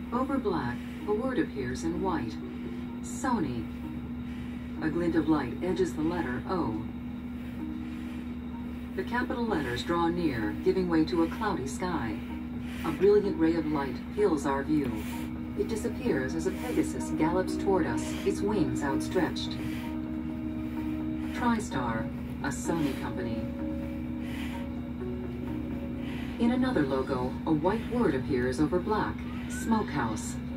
Over black, a word appears in white. Sony. A glint of light edges the letter O. The capital letters draw near, giving way to a cloudy sky. A brilliant ray of light fills our view. It disappears as a Pegasus gallops toward us, its wings outstretched. TriStar, a Sony company. In another logo, a white word appears over black. Smokehouse.